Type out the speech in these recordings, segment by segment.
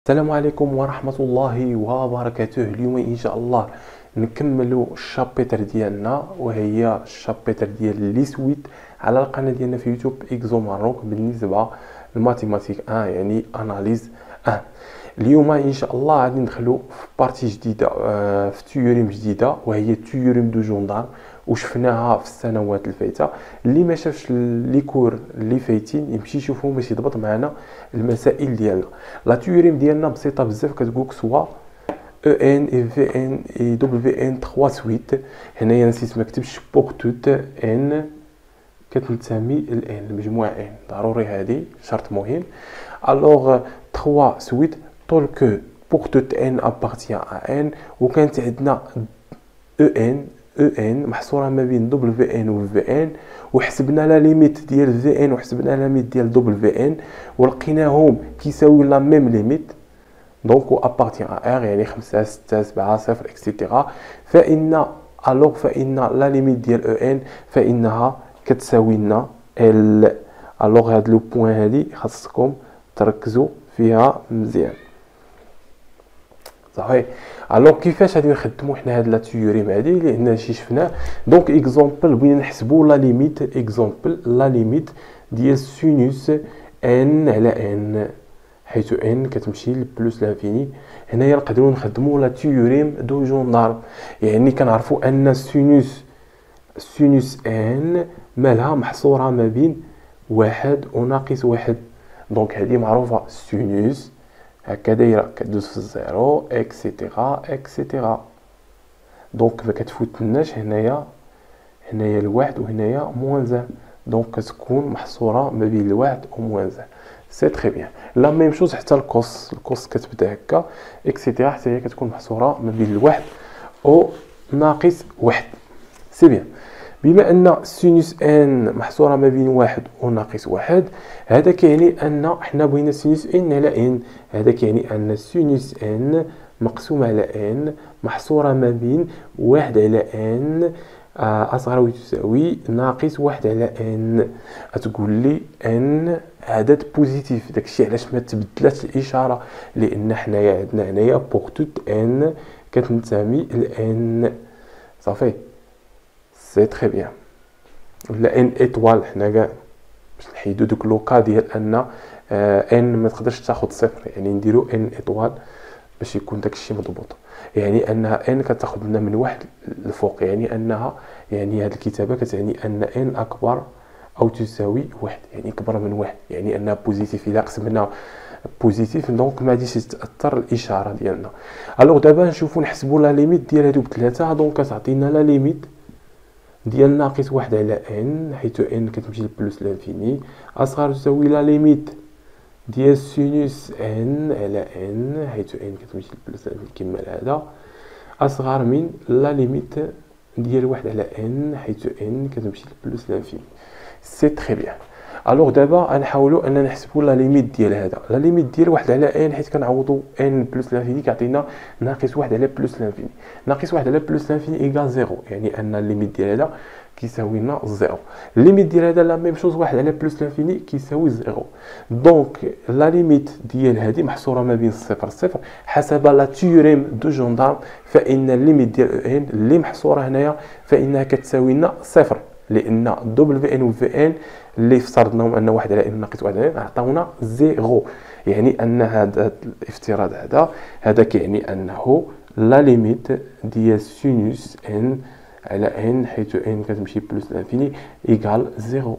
السلام عليكم ورحمة الله وبركاته. اليوم إن شاء الله نكملوا الشابتر ديالنا، وهي الشابتر ديال لي سويت على القناة ديالنا في يوتيوب إكزو ماروك بالنسبة للماتيماتيك يعني أناليز اليوم إن شاء الله غادي ندخلوا في بارتي جديدة، في تيوريم جديدة، وهي تيوريم دو جوندار، وشفناها في السنوات الفايته. اللي ما شافش لي كور اللي فايتين يمشي يشوفهم باش يضبط معنا المسائل ديالنا. لا تيوريم ديالنا بسيطه بزاف، كتقولك سوا او ان اي في ان اي دبليو ان 3 سويت. هنايا نسيت ما كتبش بوغ توت ان كتنتمي لان المجموعه ان، ضروري هذه شرط مهم. الوغ 3 سويت طول كو بوغ توت ان ابارتيان ا ان، وكانت عندنا او ان محصوره ما بين دبليو ان و في ان، وحسبنا لا ليميت ديال في ان وحسبنا لا ليميت ديال دبليو ان، ولقيناهم كيساويو لا ميم ليميت، دونك و ابارتيان ا ار يعني 5 6 7 0 اكسيتيرا. فان لا ليميت ديال او ان فانها كتساوي لنا ال. الوغ هاد لو بوين هادي خاصكم تركزوا فيها مزيان، صافي. الوغ كيفاش غادي نخدموا حنا هاد لا تيوريم هادي، لان شي شفناه. دونك اكزومبل بغينا نحسبوا لا ليميت، اكزومبل لا ليميت ديال سينوس ان على ان، حيث ان كتمشي لبلوس لانفيني. هنايا نقدروا نخدموا لا تيوريم دو جوندار، يعني كنعرفوا ان سينوس ان مالها محصوره ما بين واحد وناقص واحد. دونك هذه معروفه، سينوس هكا دايره كدوز في الزيرو اكسيتيرا اكسيتيرا. دونك ما كتفوتناش هنايا الواحد وهنايا موان زان، دونك كتكون محصوره ما بين الواحد وموان زان. سي تري بيان. لا ميم شوز حتى الكوس كتبدا هكا اكسيتيرا حتى هي كتكون محصوره ما بين الواحد و ناقص واحد. سي بيان. بما ان سينوس ان محصوره ما بين واحد وناقص واحد، هذا كيعني ان حنا بغينا سينوس ان على ان. هذا كيعني ان سينوس ان مقسوم على ان محصوره ما بين واحد على ان اصغر وتساوي ناقص واحد على ان. تقول لي ان عدد بوزيتيف، داكشي علاش ما تبدلاتش الاشاره، لان حنايا عندنا هنايا بوغ توت ان كتنتمي لان، صافي. سي تري بيان. ولا ان ايطوال، حنا كاع باش نحيدو دوك لوكا ديال ان ان ما تقدرش تاخد صفر، يعني نديرو ان ايطوال باش يكون داكشي مضبوط. يعني انها ان كتاخد لنا من واحد الفوق، يعني انها يعني هاد الكتابه كتعني ان ان اكبر او تساوي واحد، يعني اكبر من واحد، يعني انها بوزيتيف. الا قسمنا بوزيتيف دونك ما غاديش تاثر الاشاره ديالنا. الوغ دابا نشوفو نحسبوا لا ليميت ديال هادو بثلاثه. دونك كتعطينا لا ليميت ديال ناقص واحد على ان، حيث ان كتمشي لبلوس لانفيني، اصغر تساوي لا ليميت ديال سينوس ان على ان، حيث ان كتمشي لبلوس لانفيني كما هذا، اصغر من لا ليميت ديال واحد على ان، حيث ان كتمشي لبلوس لانفيني. سي تري بيان. الوغ دابا غنحاولوا ان نحسبوا لا ليميت ديال هذا. لا ليميت ديال واحد على ان، حيت كنعوضوا ان بلس لانفيني كيعطينا ناقص واحد على بلس لانفيني. ناقص واحد على بلس لانفيني ايكال زيرو، يعني ان الليميت ديال هذا كيساوي لنا زيرو. الليميت ديال هذا لا ميم شوز، واحد على بلس لانفيني كيساوي زيرو. دونك لا ليميت ديال هذه محصوره ما بين صفر صفر حسب لا تيوريم دو جوندارم. فان الليميت ديال ان اللي محصوره هنايا فانها كتساوي لنا صفر، لان دبليو ان و في ان اللي افترضناهم ان واحد على ان ناقص واحد على ان عطاونا زيرو. يعني ان هذا الافتراض هذا كيعني انه لا ليميت ديال سينوس ان على ان، حيث ان كتمشي بلس لانفيني ايكال زيرو.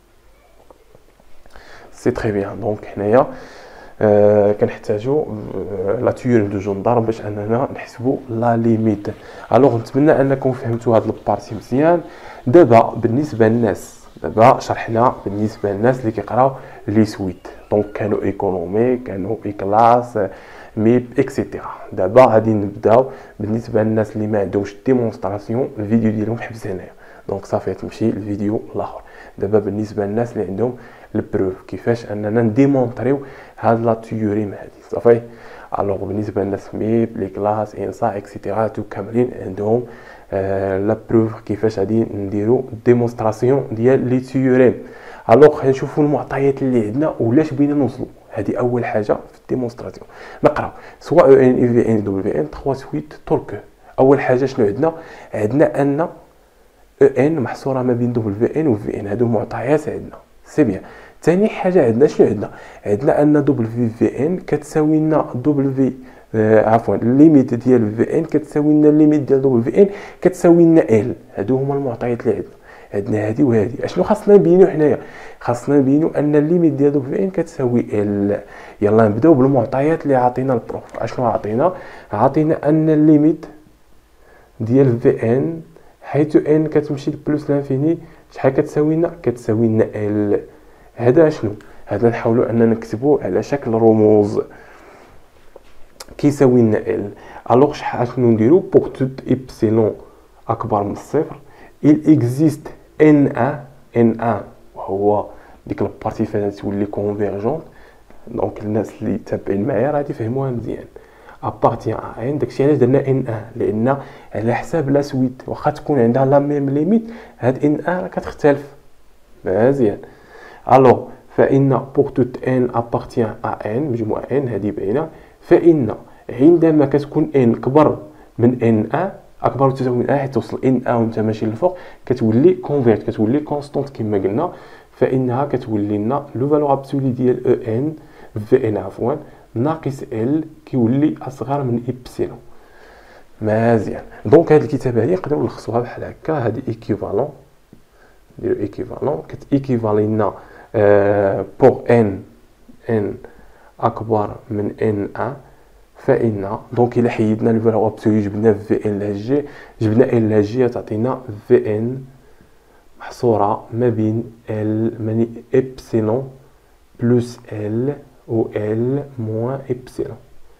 سي تري بيان. دونك حنايا كنحتاجو لا تيوريم دو جوندارم باش اننا نحسبوا لا ليميت. الوغ نتمنى انكم فهمتوا هاد البارتي مزيان. دابا بالنسبه للناس، دابا شرحنا بالنسبه للناس اللي كيقراو لي سويت، دونك كانوا ايكونومي، كانوا اي كلاس، ميب اكسيتيرا. دابا غادي نبداو بالنسبه للناس اللي ما عندهمش ديمونستراسيون، الفيديو ديالهم حبس هنايا، دونك صافي تمشي الفيديو الاخر. دابا بالنسبه للناس اللي عندهم البروف كيفاش اننا نديمونطريو هاد لا تيوريم هادي، صافي. الوغ بالنسبه للناس ميب لي كلاس انسا اكسيتيرا تو كاملين عندهم لا بروف كيفاش غادي نديرو ديمونستراسيون ديال لي تيوريم. الوغ غنشوفوا المعطيات اللي عندنا ولاش بغينا نوصلوا. هذه اول حاجه في الديمونستراسيون. نقرا سواء او ان اي في ان دبليو ان 3 سويت تورك. اول حاجه شنو عندنا؟ عندنا ان او ان محصوره ما بين دبليو ان و في ان، هادو معطيات عندنا سي بيان. ثاني حاجه عندنا شنو عندنا ان دبليو في ان كتساوي لنا دبليو عفوا الليميت ديال في ان كتساوي لنا الليميت ديال دبليو في ان كتساوي لنا ال. هادو هما المعطيات اللي عندنا هادي وهادي. اشنو خاصنا نبينو حنايا؟ خاصنا نبينو ان الليميت ديال دبليو في ان كتساوي ال. يلا نبداو بالمعطيات اللي عطينا البروف. اشنو عطينا ان الليميت ديال في ان حيث ان كتمشي بلس لانفيني شحال كتساوي لنا ال. هذا شنو؟ هذا نحاولوا اننا نكتبوه على شكل رموز كيساوي لنا ال. الوغ شنو نديرو؟ بوغ توت ايبسيلون اكبر من الصفر il existe N1 وهو ديك البارتي فاش تولي كونفيرجونت. دونك الناس اللي تابعين معايا راه يفهموها مزيان. ابارتيان ان داكشي علاش درنا N1 لان على حساب لا سويت واخا تكون عندها لا ميم ليميت هاد N1 راه كتختلف مزيان. الوغ فإن بوغ توت ان ابارتيان ان مجموعة ان هذه باينه. فإن عندما كتكون ان كبر من N1 اكبر من تساوي من ان حيت توصل ان وانت ماشي للفوق كتولي كونفيرت كتولي كونستونت كما قلنا. فانها كتولي لنا لو فالور ابسولي ديال او ان في ان عفوا ناقص ال كيولي اصغر من ايبسيلون. مزيان. دونك هاد الكتابه هادي نقدروا نلخصوها بحال هكا. هادي ايكيفالون نديرو ايكيفالون كتيكيفالي لنا بوغ ان اكبر من ان 1 فإن دونك إلا حيدنا لو فالور ابسولي جبنا في ان لا جي جبنا ان لا جي تعطينا في ان محصورة ما بين ال ماني إبسيلون بلس ال و ال موان إبسيلون.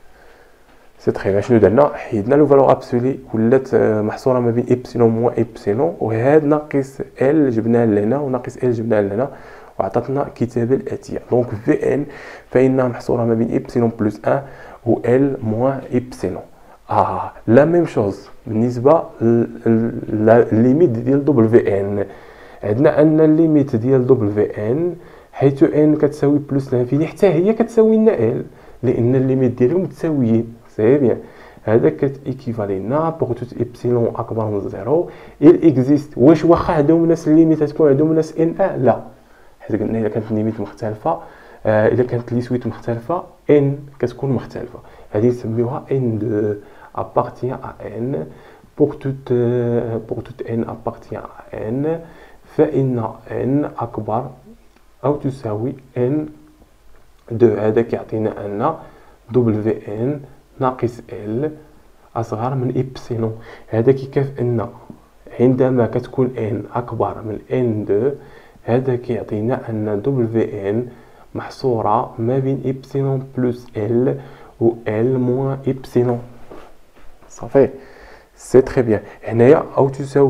سي تخي بيان. شنو درنا؟ حيدنا لو فالور ابسولي ولات محصورة ما بين إبسيلون موان إبسيلون وهاد ناقص ال جبناه لهنا وناقص ال جبناه لهنا وعطاتنا الكتابة الآتية. دونك في ان فإنها محصورة ما بين إبسيلون بلس 1 و ال موان إبسيلون. لا ميم شوز بالنسبة للليميت ديال دبل في ان. عندنا ان الليميت ديال دبل في ان حيث ان كتساوي بلس لانفيني حتى هي كتساوي لنا ال لان الليميت ديالهم متساويين. سي بيان. هذا كتيكيفالي لنا بوغ توت ايبسيلون اكبر من زيرو il اكزيست. واش واخا عندهم نفس الليميت تكون عندهم نفس ان لا، حيت قلنا الا كانت الليميت مختلفه الا كانت لي سويت مختلفه ان كتكون مختلفه. هذه نسميوها ان دو appartient à n pour toute n appartient à n فإن n أكبر أو تساوي n دو. هذا كيعطينا أن WN ناقص L أصغر من إبسيلون. هذا كيكاف أن عندما كتكون n أكبر من n2 هذا كيعطينا أن WN محصورة ما بين إبسيلون بلس L و L موان إبسيلون. صافي سي تري بيان. هنايا أو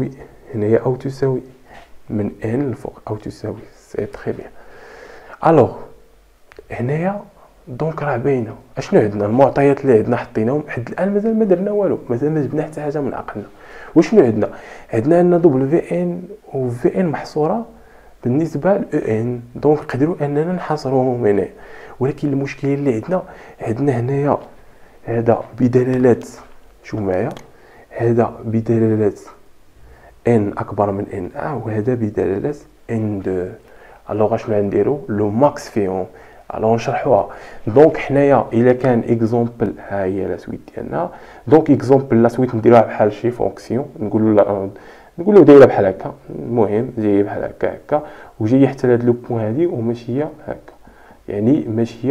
تساوي من n الفوق أو تساوي. سي تري بيان. الوغ هنايا دونك راه باينه اشنو عندنا المعطيات اللي عندنا حطيناهم حد الان مازال ما درنا والو، مازال ما جبنا حتى حاجه من عقلنا. وشنو عندنا ان دبل في ان و في ان محصوره بالنسبه ل ان دونك نقدروا اننا نحصروهم هنا. ولكن المشكل اللي عندنا هنايا هذا بدلالات شوف معايا هذا بدلالات ان اكبر من ان 1 وهذا بدلالات ان 2. الوغ شنو غنديروا لو ماكس فيهم. الوغ نشرحوها. دونك حنايا الا كان اكزومبل ها هي لا سويت ديالنا. دونك اكزومبل لا سويت نديروها بحال شي فونكسيون نقولوا دايره بحال هكا. المهم جايه بحال هكا وجايه حتى لهاد لو بوين هادي وماشيه هكا يعني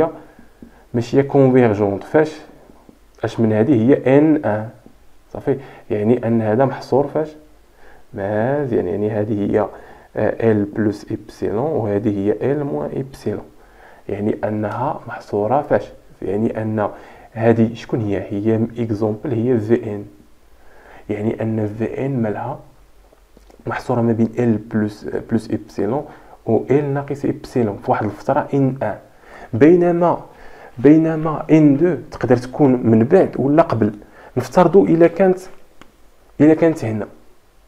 ماشيه كونفيرجونت. فاش اش من هذه هي ان 1 صافي يعني ان هذا محصور فاش مزيان يعني هذه هي ال بلس إبسيلون وهذه هي ال موان إبسيلون يعني أنها محصورة فاش يعني أن هذه شكون هي إكزومبل هي في ان يعني أن في ان مالها محصورة ما بين ال بلس إبسيلون و ال ناقص إبسيلون في واحد الفترة ان 1 بينما ان 2 تقدر تكون من بعد ولا قبل. نفترضوا إلا كانت هنا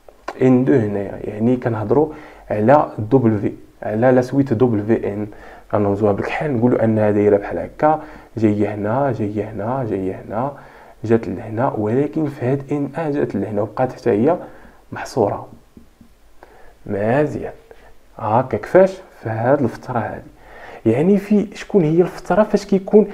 ان 2 هنايا يعني كنهضروا على دبل في على لا سويت دبل في ان غنرمزوها بالكحل، نقولوا انها دايره بحال هكا، جايه هنا جايه هنا جايه هنا جات لهنا، ولكن في هاد ان جات لهنا وبقات حتى هي محصوره. مزيان. هاكا كيفاش في هاد الفتره هادي، يعني في شكون هي الفتره فاش كيكون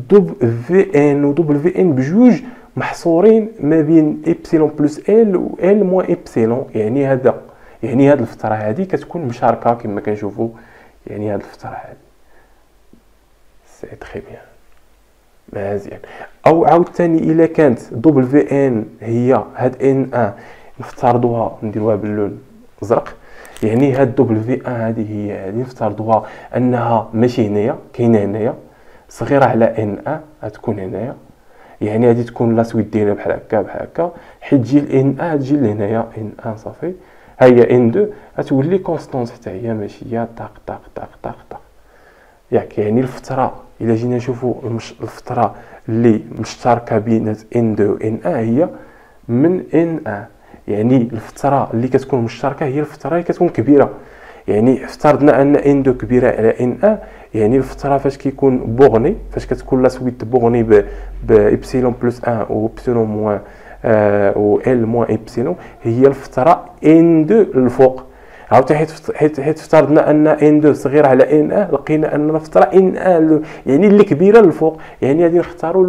في ان و في ان بجوج محصورين ما بين ايبسيلون بلس ال و ال موان ايبسيلون، يعني هذا يعني هاد الفتره هادي كتكون مشاركه كما كنشوفوا، يعني هاد الفتره هادي سي تري بيان. مزيان. او عاوتاني الا كانت في ان هي هاد ان ان نفترضوها نديروها باللون الازرق، يعني هاد في ان هذه هي هذه نفترضوها انها ماشي هنايا، كاينه هنايا صغيره على ان ان، غتكون هنايا، يعني غادي تكون لا سويت دايره بحال هكا بحال هكا، حيت تجي الان ان تجي لهنايا ان ان صافي، ها هي ان 2 غتولي كونستونس حتى هي ماشيه طاق طاق طاق طاق طاق ياك. يعني الفتره الا جينا نشوفوا الفتره اللي مشتركه بين ان 2 و ان 1 هي من ان 1، يعني الفتره اللي كتكون مشتركه هي الفتره اللي كتكون كبيره. يعني افترضنا ان ان 2 كبيره على ان 1، يعني الفتره فاش كيكون بوغني، فاش كتكون لا سويت بوغني بإبسيلون بلس 1 و إبسيلون موان و ال موان إبسيلون، هي الفتره ان 2 للفوق. عاوتاني حيت افترضنا ان ان 2 صغير على ان 1، لقينا ان الفتره ان 1 يعني اللي كبيره للفوق، يعني غادي نختاروا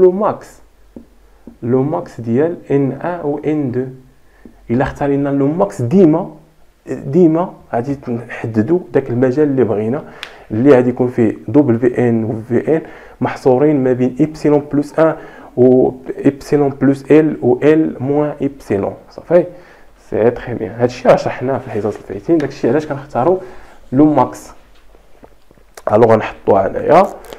لو ماكس ديال ان 1 و ان 2. الا اختارينا لو ماكس ديما غادي نحددوا داك المجال اللي بغينا، اللي غادي يكون فيه في ان و في ان محصورين ما بين إبسيلون بلس 1 و إبسيلون بلس ال و ال موان إبسيلون. صافي سي تري بيان. هادشي راه شرحناه في الحصص الفايتين، داكشي علاش كنختاروا لو ماكس. الو غنحطوها هنايا،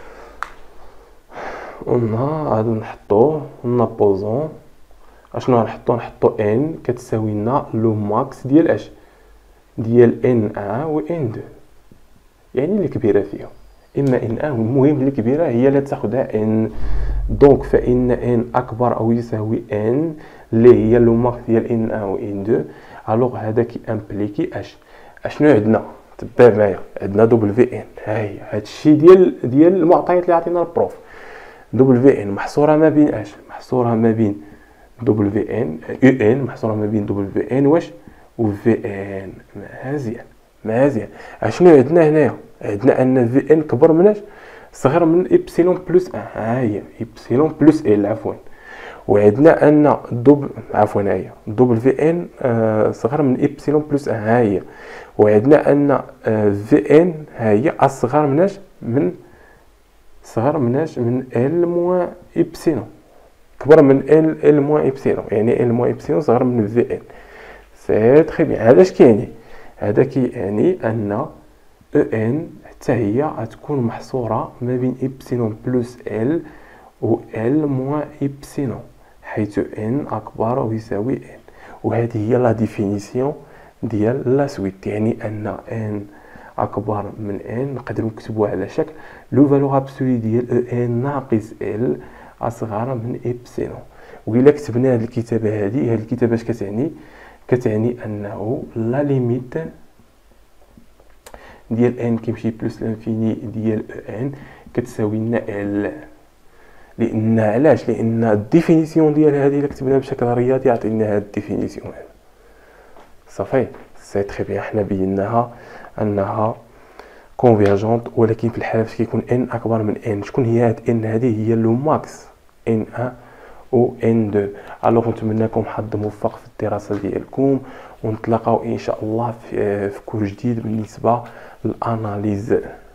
غادي نحطوه نابوزون، اشنو غنحطو ان كتساوي لنا لو ماكس ديال اش، ديال ان 1 و ان 2، يعني اللي كبيره فيهم، اما ان 1 المهم اللي كبيره هي اللي تاخذها ان. دونك فان ان اكبر او يساوي ان اللي هي لو ماكس ديال ان 1 و ان 2. الوغ هذا كي امبليكي اشنو عندنا؟ تبع معايا، عندنا في ان، ها هي هادشي ديال المعطيات اللي عطينا البروف. في ان محصوره ما بين اش؟ محصوره ما بين في ان يو ان، محصوره ما بين في ان واش و في ان. مزيان. اشنو عندنا هنايا؟ عندنا ان في ان كبر من اش؟ صغر من إبسيلون بلس 1، ها هي إبسيلون بلس ال عفوا. وعندنا ان عفوا ها هي في ان صغر من إبسيلون بلس 1، ها هي. وعندنا ان في ان ها هي اصغر من اش؟ من ال موان إبسيلون، كبر من ال موان إبسيلون، يعني ال موان إبسيلون صغر من في ان. سي تري بيان. هذا اش كيعني؟ هذا كيعني ان او ان حتى هي غتكون محصوره ما بين إبسيلون بلس ال و ال موان إبسيلون، حيث ان اكبر او يساوي ان. وهذه هي لا ديفينيسيون ديال لا سويت، يعني ان اكبر من ان نقدروا نكتبوها على شكل لو فالور ابسولي ديال او ان ناقص ال اصغر من إبسيلون. وإلا كتبنا هذه الكتابه هذه الكتابه اش كتعني انه لا ليميت ديال ان كيمشي بلس لانفيني ديال او ان كتساوي لنا ال. لان علاش؟ لان الديفينيسيون ديال هذه الا كتبناها بشكل رياضي يعطينا هذه الديفينيسيون هذه. صافي سي تري بيان. حنا بيناها انها كونفيرجونت، ولكن في الحاله فاش كيكون ان اكبر من ان، شكون هي هاد ان هذه؟ هي لو ماكس ان 1 و ان 2. الوغ نتمنىكم حظ موفق في الدراسه ديالكم، ونتلاقاو ان شاء الله في كور جديد بالنسبه للاناليز.